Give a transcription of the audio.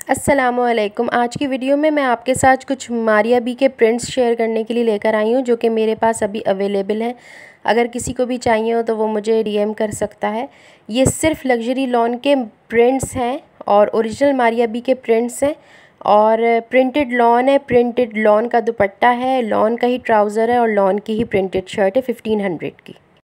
अस्सलामुअलैकुम। आज की वीडियो में मैं आपके साथ कुछ मारिया बी के प्रिंट्स शेयर करने के लिए लेकर आई हूँ, जो कि मेरे पास अभी अवेलेबल हैं। अगर किसी को भी चाहिए हो तो वो मुझे डीएम कर सकता है। ये सिर्फ लग्जरी लॉन के प्रिंट्स हैं और ओरिजिनल मारिया बी के प्रिंट्स हैं और प्रिंटेड लॉन है। प्रिंटेड लॉन का दुपट्टा है, लॉन का ही ट्राउज़र है और लॉन की ही प्रिंटेड शर्ट है 1500 की।